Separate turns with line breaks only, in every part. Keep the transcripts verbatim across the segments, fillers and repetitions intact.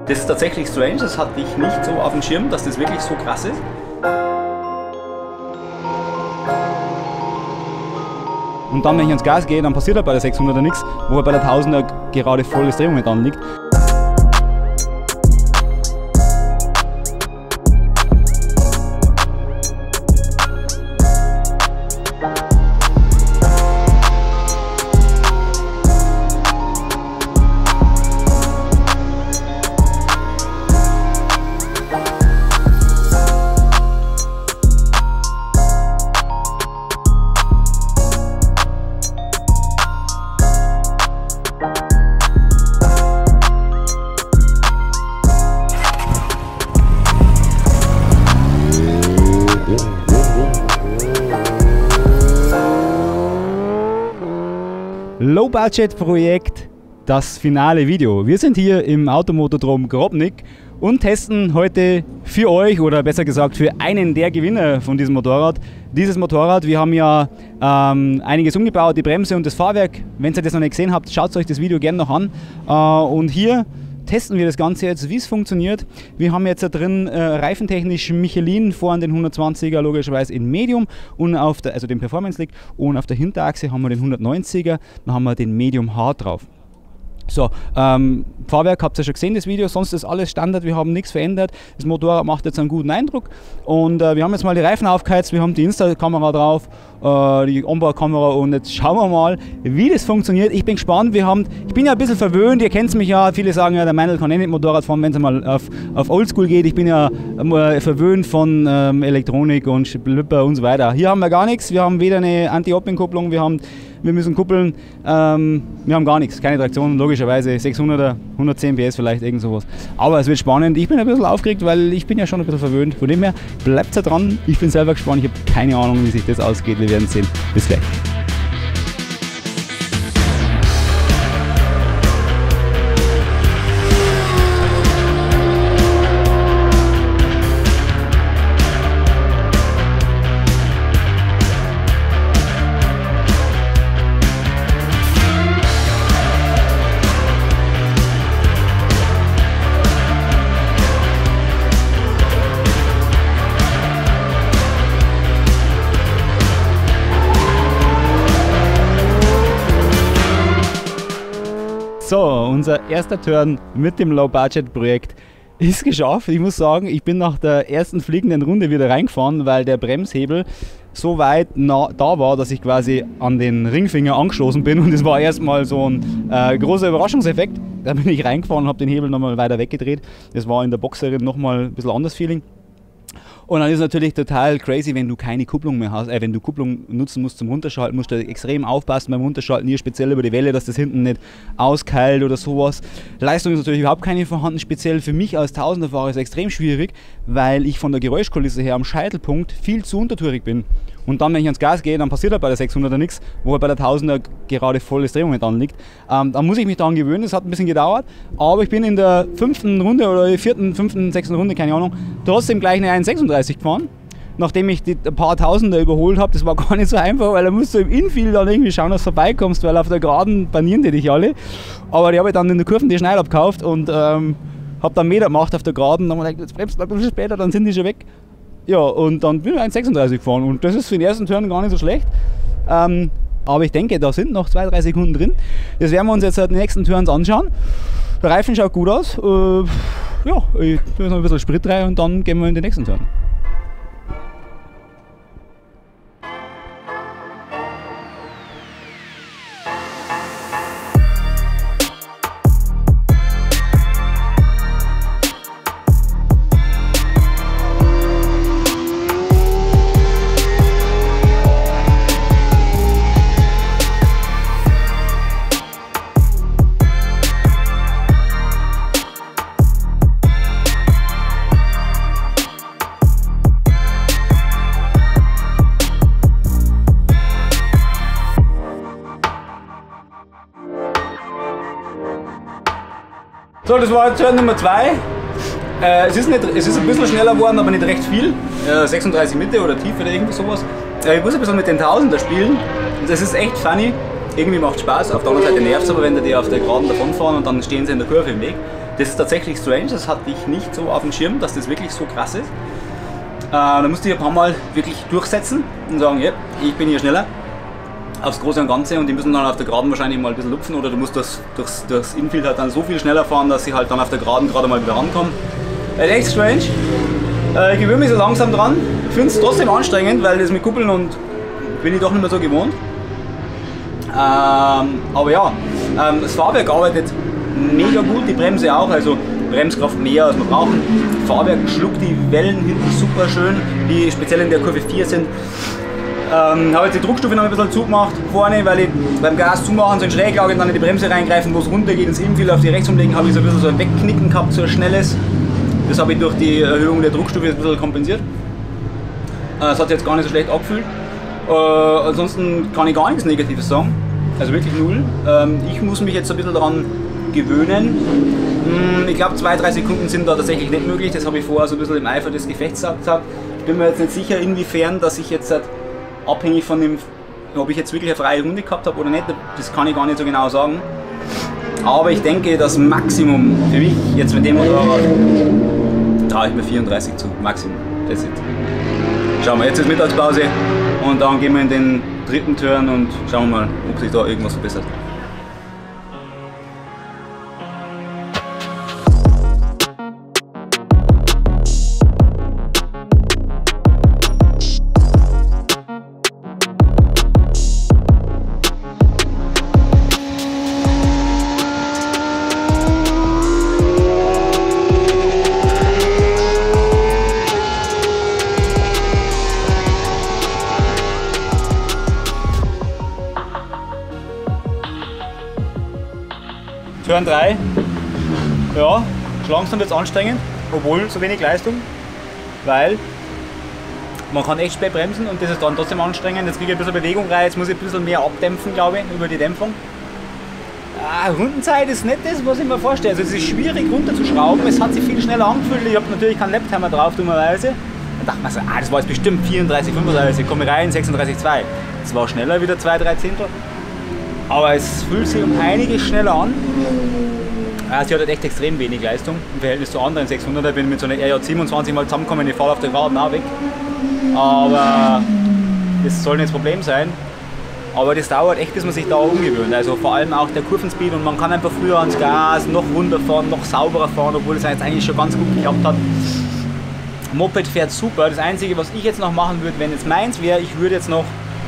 Das ist tatsächlich strange, das hatte ich nicht so auf dem Schirm, dass das wirklich so krass ist.
Und dann, wenn ich ans Gas gehe, dann passiert halt bei der sechshunderter nichts, wo halt bei der tausender gerade volles Drehmoment anliegt. Low-Budget-Projekt, das finale Video. Wir sind hier im Automotodrom Grobnik und testen heute für euch, oder besser gesagt für einen der Gewinner von diesem Motorrad, dieses Motorrad. Wir haben ja ähm, einiges umgebaut, die Bremse und das Fahrwerk. Wenn ihr das noch nicht gesehen habt, schaut euch das Video gerne noch an. Äh, und hier testen wir das Ganze jetzt, wie es funktioniert. Wir haben jetzt da drin äh, reifentechnisch Michelin, vorn den hundertzwanziger logischerweise in Medium und auf der, also den Performance League, und auf der Hinterachse haben wir den hundertneunziger, dann haben wir den Medium Hard drauf. So, ähm, Fahrwerk habt ihr schon gesehen, das Video, sonst ist alles Standard, wir haben nichts verändert. Das Motorrad macht jetzt einen guten Eindruck und äh, wir haben jetzt mal die Reifen aufgeheizt, wir haben die Insta-Kamera drauf, äh, die Onboard-Kamera, und jetzt schauen wir mal, wie das funktioniert. Ich bin gespannt, wir haben, ich bin ja ein bisschen verwöhnt, ihr kennt mich ja, viele sagen ja, der Meinl kann eh nicht Motorrad fahren, wenn es mal auf, auf Oldschool geht. Ich bin ja äh, verwöhnt von ähm, Elektronik und Schlüpper und so weiter. Hier haben wir gar nichts, wir haben weder eine Anti-Hopping-Kupplung, wir haben Wir müssen kuppeln, ähm, wir haben gar nichts, keine Traktion, logischerweise sechshunderter, hundertzehn P S vielleicht, irgend sowas. Aber es wird spannend, ich bin ein bisschen aufgeregt, weil ich bin ja schon ein bisschen verwöhnt. Von dem her, bleibt da dran, ich bin selber gespannt, ich habe keine Ahnung, wie sich das ausgeht, wir werden sehen. Bis gleich. So, unser erster Turn mit dem Low-Budget-Projekt ist geschafft. Ich muss sagen, ich bin nach der ersten fliegenden Runde wieder reingefahren, weil der Bremshebel so weit nah da war, dass ich quasi an den Ringfinger angestoßen bin, und das war erstmal so ein äh, großer Überraschungseffekt. Da bin ich reingefahren und habe den Hebel nochmal weiter weggedreht. Das war in der Boxerin nochmal ein bisschen anderes Feeling. Und dann ist es natürlich total crazy, wenn du keine Kupplung mehr hast, äh, wenn du Kupplung nutzen musst zum Runterschalten, musst du extrem aufpassen beim Runterschalten, hier speziell über die Welle, dass das hinten nicht auskeilt oder sowas. Leistung ist natürlich überhaupt keine vorhanden, speziell für mich als Tausenderfahrer ist es extrem schwierig, weil ich von der Geräuschkulisse her am Scheitelpunkt viel zu untertourig bin. Und dann, wenn ich ans Gas gehe, dann passiert halt bei der sechshunderter nichts, wo halt bei der tausender gerade volles Drehmoment anliegt. Ähm, dann muss ich mich daran gewöhnen, das hat ein bisschen gedauert, aber ich bin in der fünften Runde oder vierten, fünften, sechsten Runde, keine Ahnung, trotzdem gleich eine eins sechsunddreißig gefahren. Nachdem ich die ein paar Tausender überholt habe, das war gar nicht so einfach, weil da musst du im Infield dann irgendwie schauen, dass du vorbeikommst, weil auf der Geraden banieren die dich alle. Aber die habe ich dann in der Kurven die Schneid abgekauft und ähm, habe dann Meter gemacht auf der Geraden, dann habe ich gedacht, jetzt bremst du ein bisschen später, dann sind die schon weg. Ja, und dann bin ich eins sechsunddreißig gefahren und das ist für den ersten Turn gar nicht so schlecht. Ähm, aber ich denke, da sind noch zwei, drei Sekunden drin. Das werden wir uns jetzt halt die nächsten Turns anschauen. Der Reifen schaut gut aus. Äh, ja, ich tue noch ein bisschen Sprit rein und dann gehen wir in den nächsten Turn.
So, das war Turn Nummer zwei. Äh, es, ist nicht, es ist ein bisschen schneller geworden, aber nicht recht viel. Äh, sechsunddreißig Mitte oder tief oder irgendwie sowas. Äh, ich muss ein bisschen mit den Tausender spielen. Das ist echt funny. Irgendwie macht Spaß. Auf der anderen Seite nervt es aber, wenn die auf der Geraden davonfahren und dann stehen sie in der Kurve im Weg. Das ist tatsächlich strange, das hatte ich nicht so auf dem Schirm, dass das wirklich so krass ist. Äh, da musste ich ein paar Mal wirklich durchsetzen und sagen, ja, ich bin hier schneller aufs Große und Ganze, und die müssen dann auf der Geraden wahrscheinlich mal ein bisschen lupfen, oder du musst das, durchs, durchs Infield halt dann so viel schneller fahren, dass sie halt dann auf der Geraden gerade mal wieder rankommen. Das ist echt strange. Äh, ich gewöhne mich so langsam dran. Ich finde es trotzdem anstrengend, weil das mit Kuppeln und bin ich doch nicht mehr so gewohnt. Ähm, aber ja, ähm, das Fahrwerk arbeitet mega gut, die Bremse auch, also Bremskraft mehr als wir brauchen. Fahrwerk schluckt die Wellen hinten super schön, die speziell in der Kurve vier sind. Ähm, habe jetzt die Druckstufe noch ein bisschen zugemacht vorne, weil ich beim Gas zumachen so in Schräglage und dann in die Bremse reingreifen, wo es runter geht ins Infield auf die rechts umlegen, habe ich so ein bisschen so ein Wegknicken gehabt, so ein schnelles. Das habe ich durch die Erhöhung der Druckstufe ein bisschen kompensiert. Äh, das hat sich jetzt gar nicht so schlecht abgefühlt. Äh, ansonsten kann ich gar nichts Negatives sagen. Also wirklich null. Ähm, ich muss mich jetzt ein bisschen daran gewöhnen. Hm, ich glaube zwei, drei Sekunden sind da tatsächlich nicht möglich. Das habe ich vorher so ein bisschen im Eifer des Gefechts gesagt. Ich bin mir jetzt nicht sicher, inwiefern, dass ich jetzt abhängig von dem, ob ich jetzt wirklich eine freie Runde gehabt habe oder nicht, das kann ich gar nicht so genau sagen. Aber ich denke, das Maximum für mich jetzt mit dem Motorrad traue ich mir vierunddreißig zu. Maximum. Das ist. Schauen wir, jetzt ist Mittagspause und dann gehen wir in den dritten Turn und schauen wir mal, ob sich da irgendwas verbessert. Turn drei, ja, langsam wird es anstrengend, obwohl so wenig Leistung, weil man kann echt spät bremsen und das ist dann trotzdem anstrengend. Jetzt kriege ich ein bisschen Bewegung rein, jetzt muss ich ein bisschen mehr abdämpfen, glaube ich, über die Dämpfung. Ah, Rundenzeit ist nicht das, was ich mir vorstelle. Also es ist schwierig runterzuschrauben, es hat sich viel schneller angefühlt, ich habe natürlich keinen Laptimer drauf, dummerweise. Dann dachte man so, ah, das war jetzt bestimmt vierunddreißig, fünfunddreißig, komme rein, sechsunddreißig Komma zwei. Es war schneller, wieder zwei, drei Zehntel. Aber es fühlt sich um einiges schneller an. Sie hat halt echt extrem wenig Leistung im Verhältnis zu anderen sechshunderter. Ich bin mit so einer R J siebenundzwanzig mal zusammengekommen, ich fahre auf der Geraden auch weg. Aber das soll nicht das Problem sein. Aber das dauert echt, bis man sich da umgewöhnt. Also vor allem auch der Kurvenspeed, und man kann einfach früher ans Gas, noch runterfahren, noch sauberer fahren, obwohl es jetzt eigentlich schon ganz gut geklappt hat. Moped fährt super. Das Einzige, was ich jetzt noch machen würde, wenn jetzt meins wäre, ich würde jetzt noch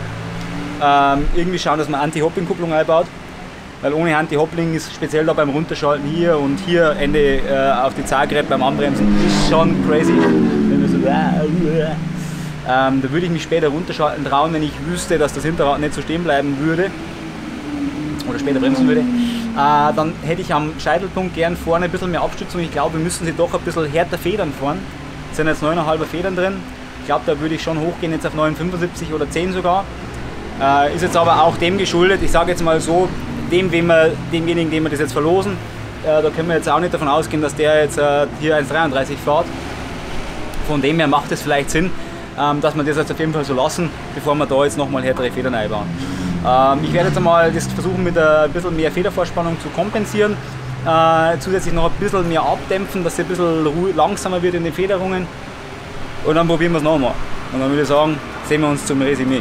Ähm, irgendwie schauen, dass man Anti-Hoppling-Kupplung einbaut, weil ohne Anti-Hoppling ist speziell da beim Runterschalten hier und hier Ende äh, auf die Zagreb beim Anbremsen ist schon crazy. Wenn wir so, äh, äh, ähm, da würde ich mich später runterschalten trauen, wenn ich wüsste, dass das Hinterrad nicht so stehen bleiben würde oder später bremsen würde. Äh, dann hätte ich am Scheitelpunkt gern vorne ein bisschen mehr Abstützung. Ich glaube, wir müssen sie doch ein bisschen härter Federn fahren. Es sind jetzt neun Komma fünf Federn drin. Ich glaube, da würde ich schon hochgehen, jetzt auf neun Komma fünfundsiebzig oder zehn sogar. Äh, ist jetzt aber auch dem geschuldet, ich sage jetzt mal so, dem, wem wir, demjenigen, dem wir das jetzt verlosen, äh, da können wir jetzt auch nicht davon ausgehen, dass der jetzt äh, hier eins Komma dreiunddreißig fährt. Von dem her macht es vielleicht Sinn, ähm, dass wir das jetzt auf jeden Fall so lassen, bevor wir da jetzt nochmal härtere Federn einbauen. Ähm, ich werde jetzt einmal das versuchen, mit ein bisschen mehr Federvorspannung zu kompensieren, äh, zusätzlich noch ein bisschen mehr abdämpfen, dass es ein bisschen langsamer wird in den Federungen, und dann probieren wir es nochmal. Und dann würde ich sagen, sehen wir uns zum Resümee.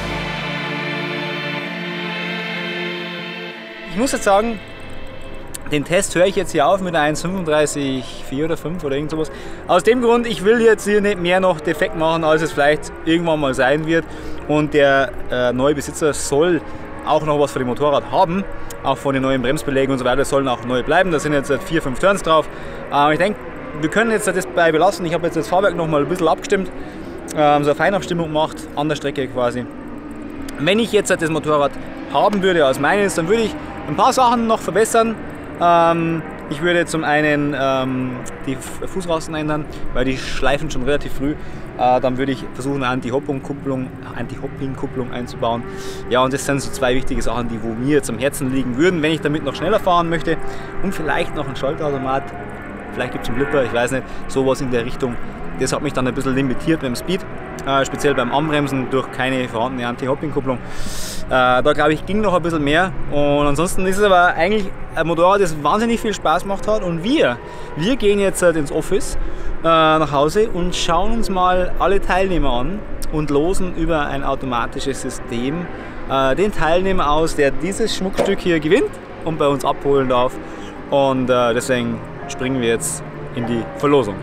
Ich muss jetzt sagen, Den Test höre ich jetzt hier auf mit einer eins fünfunddreißig vier oder fünf oder irgend sowas. Aus dem Grund, ich will jetzt hier nicht mehr noch defekt machen, als es vielleicht irgendwann mal sein wird. Und der äh, neue Besitzer soll auch noch was für den Motorrad haben. Auch von den neuen Bremsbelägen und so weiter sollen auch neu bleiben. Da sind jetzt vier, fünf Turns drauf. Äh, ich denke, wir können jetzt das bei belassen. Ich habe jetzt das Fahrwerk noch mal ein bisschen abgestimmt. Ähm, so eine Feinabstimmung gemacht, an der Strecke quasi. Wenn ich jetzt das Motorrad haben würde als meines, dann würde ich ein paar Sachen noch verbessern. Ähm, ich würde zum einen ähm, die Fußrasten ändern, weil die schleifen schon relativ früh. Äh, dann würde ich versuchen, eine Anti-Hopping-Kupplung Anti-Hopping-Kupplung einzubauen. Ja, und das sind so zwei wichtige Sachen, die wo mir jetzt am Herzen liegen würden, wenn ich damit noch schneller fahren möchte. Und vielleicht noch ein Schaltautomat, vielleicht gibt es einen Blipper, ich weiß nicht, sowas in der Richtung. Das hat mich dann ein bisschen limitiert beim Speed, äh, speziell beim Anbremsen durch keine vorhandene Anti-Hopping-Kupplung. Äh, da glaube ich, ging noch ein bisschen mehr. Und ansonsten ist es aber eigentlich ein Motorrad, das wahnsinnig viel Spaß gemacht hat. Und wir, wir gehen jetzt halt ins Office äh, nach Hause und schauen uns mal alle Teilnehmer an und losen über ein automatisches System äh, den Teilnehmer aus, der dieses Schmuckstück hier gewinnt und bei uns abholen darf. Und äh, deswegen springen wir jetzt in die Verlosung.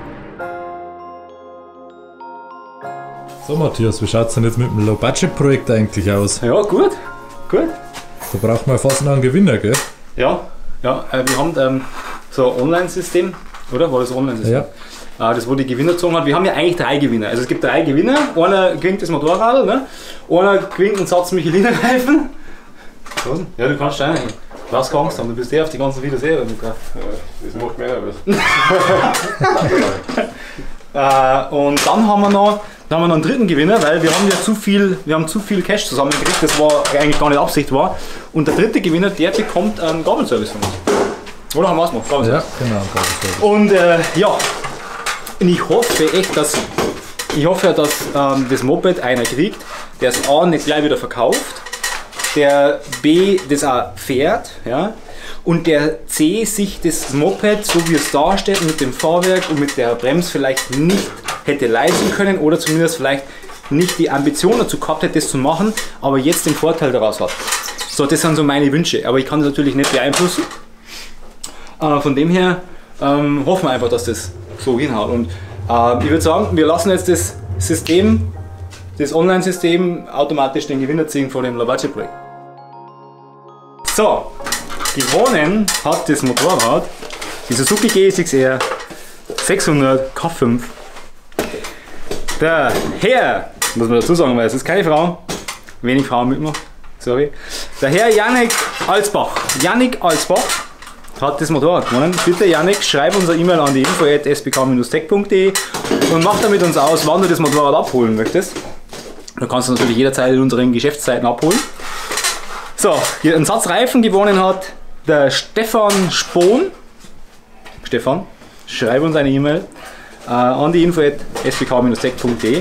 So Matthias, wie schaut es denn jetzt mit dem Low-Budget-Projekt eigentlich aus?
Ja, gut, gut.
Da braucht man fast noch einen Gewinner, gell?
Ja, ja äh, wir haben ähm, so ein Online-System, oder? War das ein Online-System? Ja. Äh, das, wo die Gewinner gezogen hat. Wir haben ja eigentlich drei Gewinner. Also es gibt drei Gewinner. Einer gewinnt das Motorrad, ne? Einer gewinnt einen Satz Michelin-Reifen. Ja, du kannst rein. Du hast keine Angst haben, du bist eh auf die ganzen Videos eh. Ja,
das macht mehr nervös.
äh, und dann haben wir noch Dann haben wir noch einen dritten Gewinner, weil wir haben ja zu viel, wir haben zu viel Cash zusammengekriegt, das war eigentlich gar nicht Absicht war. Und der dritte Gewinner, der bekommt einen Gabelservice von uns. Oder haben wir es noch?
Ja, genau, Gabelservice.
Und äh, ja, und ich hoffe echt, dass ich hoffe, dass ähm, das Moped einer kriegt, der es A nicht gleich wieder verkauft, der B das auch fährt, ja, und der C sich das Moped, so wie es da steht, mit dem Fahrwerk und mit der Bremse vielleicht nicht hätte leisten können oder zumindest vielleicht nicht die Ambition dazu gehabt hätte, das zu machen, aber jetzt den Vorteil daraus hat. So, das sind so meine Wünsche, aber ich kann das natürlich nicht beeinflussen. Äh, von dem her ähm, hoffen wir einfach, dass das so hinhaut. Und äh, ich würde sagen, wir lassen jetzt das System, das Online-System automatisch den Gewinner ziehen von dem Low-Budget-Projekt. So, gewonnen hat das Motorrad die Suzuki G S X R sechshundert K fünf. Der Herr, muss man dazu sagen, weil es ist keine Frau, wenig Frauen mitmachen, sorry. Der Herr Jannik Alsbach. Jannik Alsbach hat das Motorrad gewonnen. Bitte Jannik, schreib unser E-Mail an die info at s b k dash tech punkt d e und mach damit uns aus, wann du das Motorrad abholen möchtest. Du kannst es natürlich jederzeit in unseren Geschäftszeiten abholen. So, hier einen Satz Reifen gewonnen hat der Stefan Spohn. Stefan, schreib uns eine E-Mail äh, an die info at s b k dash tech punkt d e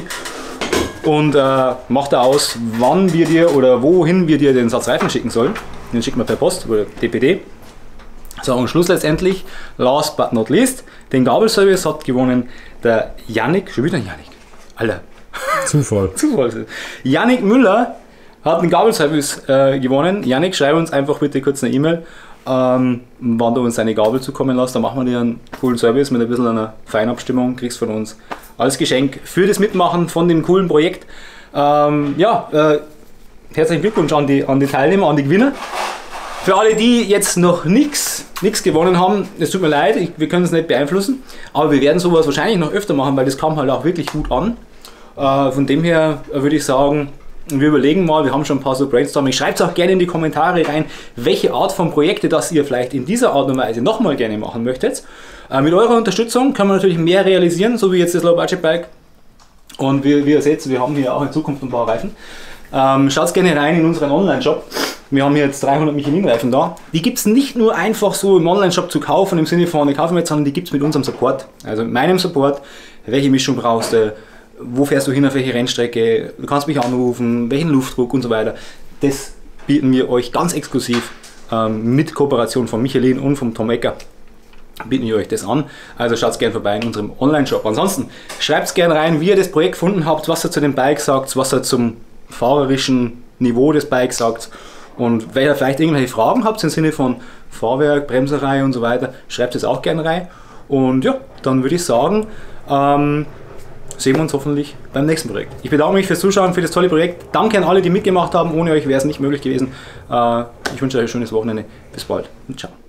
und äh, mach da aus, wann wir dir oder wohin wir dir den Satz Reifen schicken sollen. Den schicken wir per Post oder D P D. So, und Schluss letztendlich, last but not least, den Gabelservice hat gewonnen der Jannik, schon wieder Jannik, Alter.
Zufall.
Zufall. Jannik Müller hat einen Gabelservice äh, gewonnen. Jannik, schreib uns einfach bitte kurz eine E-Mail, ähm, wann du uns deine Gabel zukommen lässt. Dann machen wir dir einen coolen Service mit ein bisschen einer Feinabstimmung. Kriegst von uns als Geschenk für das Mitmachen von dem coolen Projekt. Ähm, ja, äh, herzlichen Glückwunsch an die, an die Teilnehmer, an die Gewinner. Für alle, die jetzt noch nichts gewonnen haben, es tut mir leid, ich, wir können es nicht beeinflussen, aber wir werden sowas wahrscheinlich noch öfter machen, weil das kam halt auch wirklich gut an. Äh, von dem her würde ich sagen, wir überlegen mal, wir haben schon ein paar so Brainstorming. Schreibt es auch gerne in die Kommentare rein, welche Art von Projekte das ihr vielleicht in dieser Art und Weise nochmal gerne machen möchtet. Äh, mit eurer Unterstützung können wir natürlich mehr realisieren, so wie jetzt das Low Budget Bike. Und wie, wie ihr seht, wir haben hier auch in Zukunft ein paar Reifen. Ähm, schaut gerne rein in unseren Online-Shop. Wir haben hier jetzt dreihundert Michelin-Reifen da. Die gibt es nicht nur einfach so im Online-Shop zu kaufen, im Sinne von, ich kaufe mir jetzt, sondern die gibt es mit unserem Support. Also mit meinem Support, welche Mischung brauchst du, wo fährst du hin, auf welche Rennstrecke, du kannst mich anrufen, welchen Luftdruck und so weiter. Das bieten wir euch ganz exklusiv ähm, mit Kooperation von Michelin und vom Tom Ecker. Bieten wir euch das an. Also schaut gerne vorbei in unserem Online-Shop. Ansonsten schreibt gerne rein, wie ihr das Projekt gefunden habt, was ihr zu dem Bike sagt, was ihr zum fahrerischen Niveau des Bikes sagt. Und wenn ihr vielleicht irgendwelche Fragen habt im Sinne von Fahrwerk, Bremserei und so weiter, schreibt es auch gerne rein. Und ja, dann würde ich sagen, ähm, sehen wir uns hoffentlich beim nächsten Projekt. Ich bedanke mich fürs Zuschauen, für das tolle Projekt. Danke an alle, die mitgemacht haben. Ohne euch wäre es nicht möglich gewesen. Äh, ich wünsche euch ein schönes Wochenende. Bis bald und ciao.